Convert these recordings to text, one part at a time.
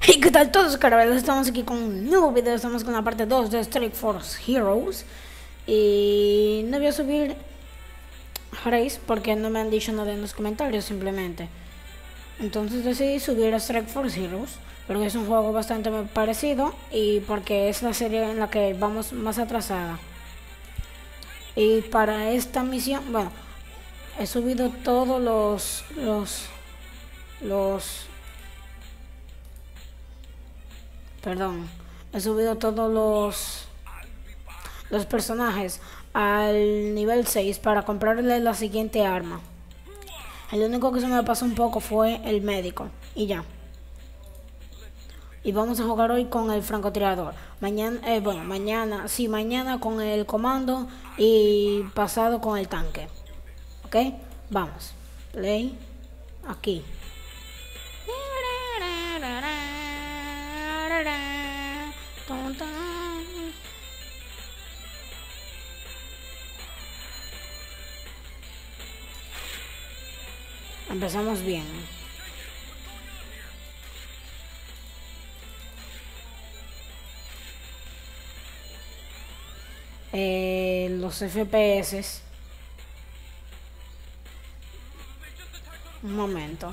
Hey, ¿qué tal todos, carabelos? Estamos aquí con un nuevo video, estamos con la parte 2 de Strike Force Heroes. Y no voy a subir Race porque no me han dicho nada en los comentarios simplemente. Entonces decidí subir a Strike Force Heroes porque es un juego bastante parecido y porque es la serie en la que vamos más atrasada. Y para esta misión, bueno, he subido todos perdón, he subido todos los personajes al nivel 6 para comprarle la siguiente arma. El único que se me pasó un poco fue el médico y ya. Y vamos a jugar hoy con el francotirador. Mañana, mañana con el comando y pasado con el tanque. ¿Ok? Vamos. Play. Aquí. Empezamos bien. Los FPS. Un momento.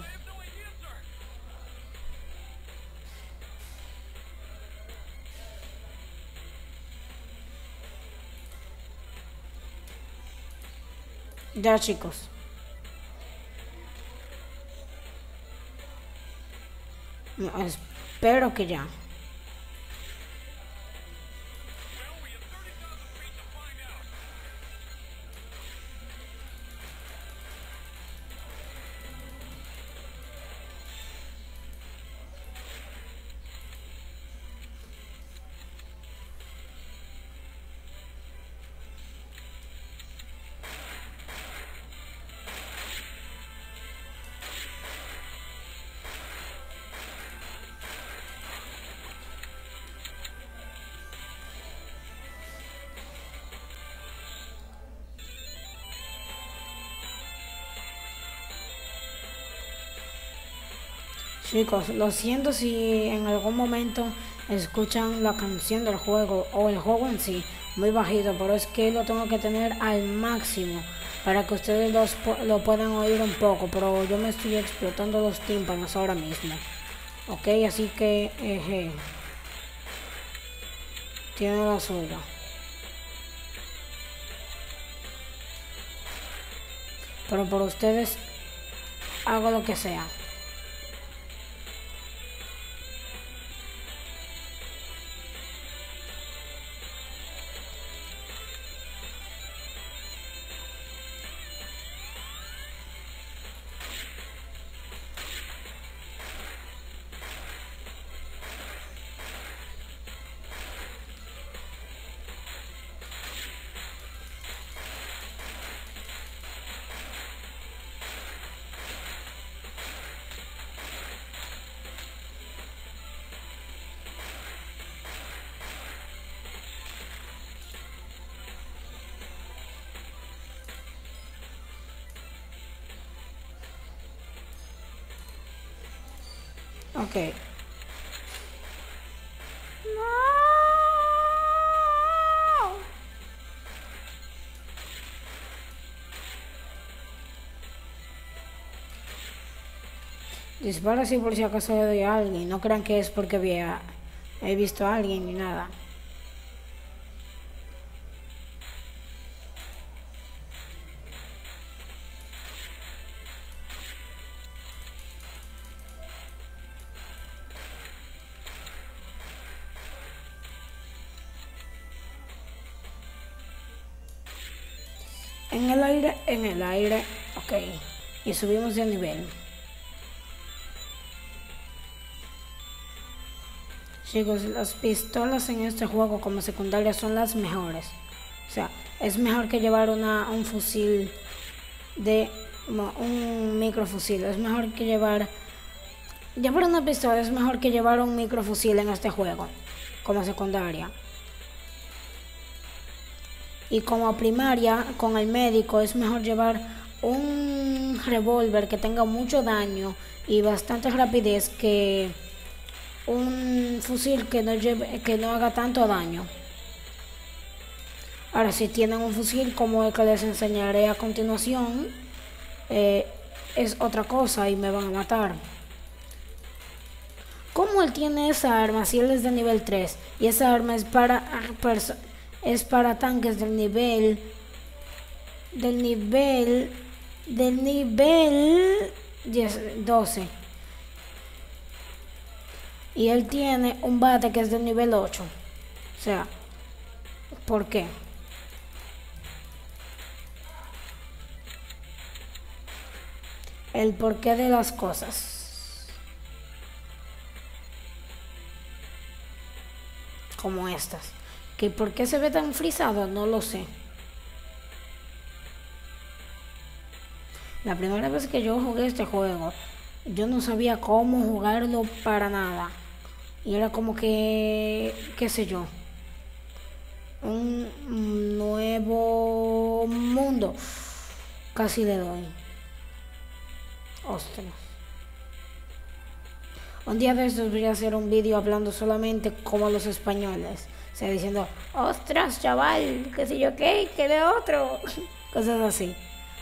Ya, chicos. No, espero que ya. Chicos, lo siento si en algún momento escuchan la canción del juego o el juego en sí muy bajito, pero es que lo tengo que tener al máximo para que ustedes lo puedan oír un poco, pero yo me estoy explotando los tímpanos ahora mismo. Ok, así que tiene la suya. Pero por ustedes hago lo que sea. Ok. No. Dispara así por si acaso le doy a alguien. No crean que es porque he visto a alguien ni nada. En el aire, ok. Y subimos de nivel. Chicos, las pistolas en este juego como secundaria son las mejores. O sea, es mejor que llevar un fusil un microfusil. Es mejor que llevar una pistola es mejor que llevar un microfusil en este juego como secundaria. Y como primaria, con el médico, es mejor llevar un revólver que tenga mucho daño y bastante rapidez que un fusil que no haga tanto daño. Ahora, si tienen un fusil como el que les enseñaré a continuación, es otra cosa y me van a matar. ¿Cómo él tiene esa arma si él es de nivel 3? Y esa arma es para tanques del nivel 12. Y él tiene un bate que es del nivel 8. O sea, ¿por qué? El porqué de las cosas. Como estas. ¿Que por qué se ve tan frisado? No lo sé. La primera vez que yo jugué este juego, yo no sabía cómo jugarlo para nada. Y era como que, qué sé yo, un nuevo mundo. Casi le doy. Ostras. Un día de estos voy a hacer un vídeo hablando solamente como los españoles. O sea, diciendo, ostras, chaval, qué sé yo qué, que de otro. Cosas así.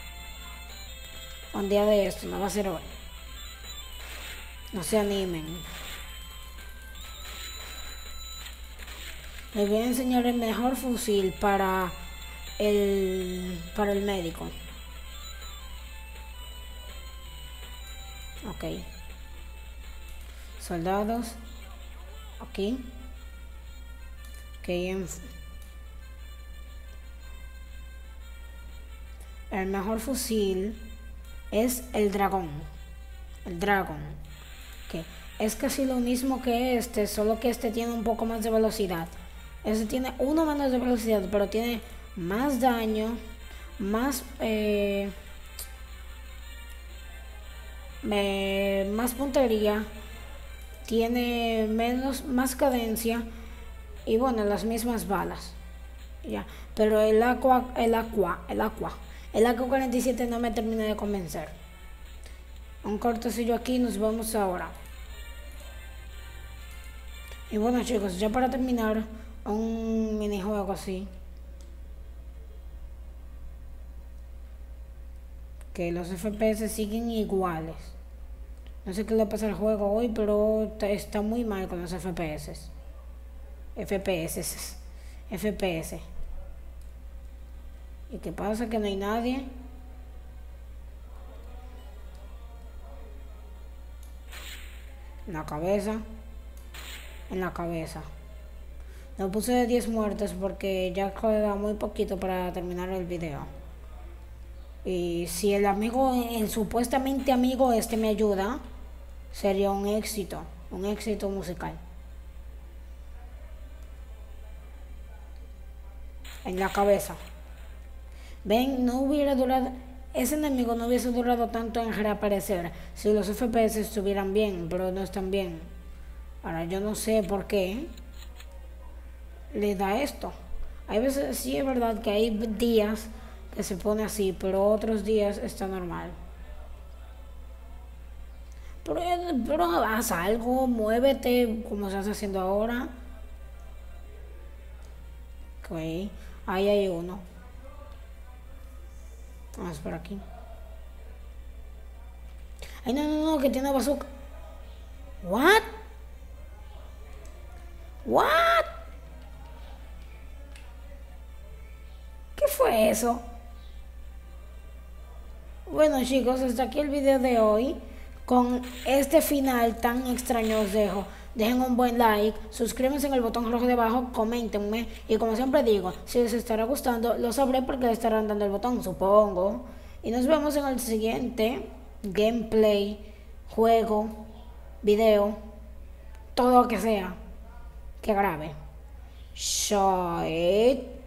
Un día de esto, no va a ser hoy. No se animen. Les voy a enseñar el mejor fusil para el médico. Ok. Soldados. Aquí. Ok. El mejor fusil es el dragón. El dragón. Okay. Es casi lo mismo que este, solo que este tiene un poco más de velocidad. Este tiene uno menos de velocidad, pero tiene más daño, más más puntería, tiene más cadencia y bueno, las mismas balas. Ya, pero el AK-47 no me termina de convencer. Un cortecillo aquí, nos vemos ahora. Y bueno, chicos, ya para terminar, un minijuego así. Que los FPS siguen iguales. No sé qué le pasa al juego hoy, pero está muy mal con los FPS. FPS. ¿Y qué pasa? Que no hay nadie. En la cabeza. Lo puse de 10 muertes porque ya queda muy poquito para terminar el video. Y si el amigo, el supuestamente amigo este me ayuda, sería un éxito musical. En la cabeza. Ven, no hubiera durado, ese enemigo no hubiese durado tanto en reaparecer si los FPS estuvieran bien, pero no están bien. Ahora yo no sé por qué le da esto. Hay veces, sí es verdad que hay días que se pone así, pero otros días está normal. Pero haz algo, muévete como estás haciendo ahora. Ok, ahí hay uno. Vamos por aquí. Ay, no, que tiene bazooka. What? ¿Qué fue eso? Bueno, chicos, hasta aquí el video de hoy. Con este final tan extraño os dejo. Dejen un buen like, suscríbanse en el botón rojo de abajo, coméntenme. Y como siempre digo, si les estará gustando, lo sabré porque le estarán dando el botón, supongo. Y nos vemos en el siguiente gameplay, juego, video, todo lo que sea que grabe. Chao.